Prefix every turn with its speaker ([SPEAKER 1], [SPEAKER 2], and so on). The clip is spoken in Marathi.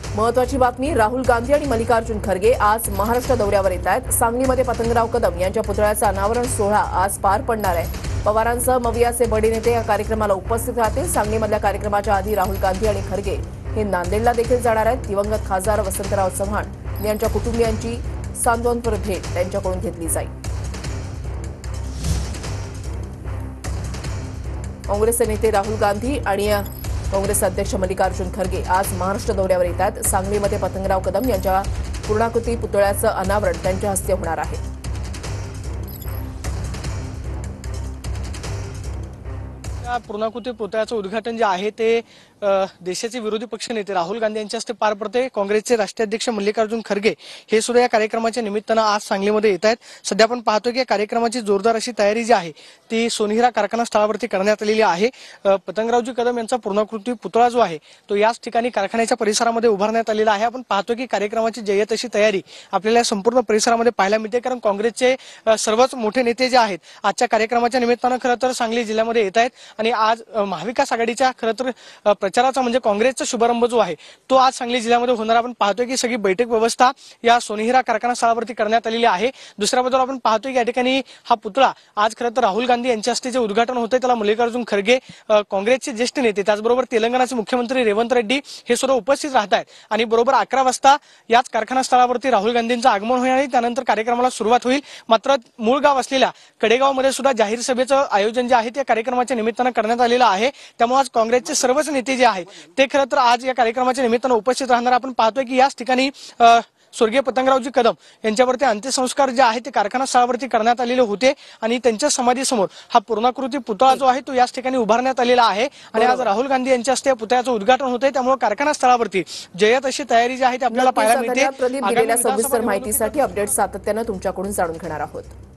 [SPEAKER 1] महत्वाची बातमी, राहुल गांधी आणि मल्लिकार्जुन खरगे आज महाराष्ट्र दौऱ्यावर येत आहेत। सांगलीमध्ये पतंगराव कदम यांच्या पुतळ्याचा अनावरण सोहळा आज पार पडणार आहे। पवारांसह मवियाचे बडे नेते या कार्यक्रमाला उपस्थित राहतील। सांगलीमधल्या कार्यक्रमाच्या आधी राहुल गांधी आणि खरगे हे नांदेडला देखील जाणार आहेत। दिवंगत खासदार वसंतराव चव्हाण यांच्या कुटुंबियांची सांत्वनपर भेट त्यांच्याकडून घेतली जाईल। काँग्रेसचे नेते राहुल गांधी आणि काँग्रेस अध्यक्ष मल्लिकार्जुन खरगे आज महाराष्ट्र दौऱ्यावर येत आहेत। सांगलीमध्ये पतंगराव कदम यांच्या पूर्णाकृती पुतळ्याचं अनावरण त्यांच्या हस्ते होणार आहे।
[SPEAKER 2] पूर्णाकृती पुतळ्याचं उद्घाटन जे आहे ते देशाचे विरोधी पक्षनेते राहुल गांधी यांच्या हस्ते पार पडते। काँग्रेसचे राष्ट्रीय अध्यक्ष मल्लिकार्जुन खरगे हे सुद्धा या कार्यक्रमाच्या निमित्तानं आज सांगलीमध्ये येत आहेत। सध्या आपण पाहतो की या कार्यक्रमाची जोरदार अशी तयारी जी आहे ती सोनेहिरा कारखाना स्थळावरती करण्यात आलेली आहे। पतंगरावजी कदम यांचा पूर्णाकृती पुतळा जो आहे तो याच ठिकाणी कारखान्याच्या परिसरामध्ये उभारण्यात आलेला आहे। आपण पाहतो की कार्यक्रमाची जय्यत अशी तयारी आपल्याला संपूर्ण परिसरामध्ये पाहायला मिळते, कारण काँग्रेसचे सर्वच मोठे नेते जे आहेत आजच्या कार्यक्रमाच्या निमित्तानं खरं तर सांगली जिल्ह्यामध्ये येत आहेत आणि आज महाविकास आघाडीच्या खरं तर प्रचाराचा म्हणजे काँग्रेसचा शुभारंभ जो आहे तो आज सांगली जिल्ह्यामध्ये होणार। आपण पाहतोय की सगळी बैठक व्यवस्था या सोनेहिरा कारखाना स्थळावरती करण्यात आलेली आहे। दुसऱ्या बाजूला आपण पाहतोय की या ठिकाणी हा पुतळा आज खरं तर राहुल गांधी यांच्या हस्ते जे उद्घाटन होतंय त्याला मल्लिकार्जुन खरगे काँग्रेसचे ज्येष्ठ नेते त्याचबरोबर तेलंगणाचे मुख्यमंत्री रेवंत रेड्डी हे सुद्धा उपस्थित राहत आहेत आणि बरोबर 11 वाजता याच कारखाना स्थळावरती राहुल गांधींचं आगमन होईल आणि त्यानंतर कार्यक्रमाला सुरुवात होईल। मात्र मूळ गाव असलेल्या कडेगावमध्ये सुद्धा जाहीर सभेचं आयोजन जे आहे ते कार्यक्रमाच्या निमित्तानं करण्यात आलेलं आहे। त्यामुळे आज काँग्रेसचे सर्वच नेते जे आहेत ते खरं तर आज या कार्यक्रमाच्या निमित्तानं उपस्थित राहणार। आपण पाहतोय की याच ठिकाणी स्वर्गीय पतंगरावजी कदम यांच्यावरती अंत्यसंस्कार जे आहे ते कारखाना स्थळावरती करण्यात आलेले होते आणि त्यांच्या समाधीसमोर हा पूर्णाकृती पुतळा जो आहे तो याच ठिकाणी उभारण्यात आलेला आहे आणि आज राहुल गांधी यांच्या हस्ते पुतळ्याचं उद्घाटन होतंय। त्यामुळे कारखाना स्थळावरती जय्यत अशी तयारी जी आहे ती आपल्याला पाहायला मिळते।
[SPEAKER 1] प्रदीप, दिलेल्या सविस्तर माहितीसाठी अपडेट सातत्यानं तुमच्याकडून जाणून घेणार आहोत।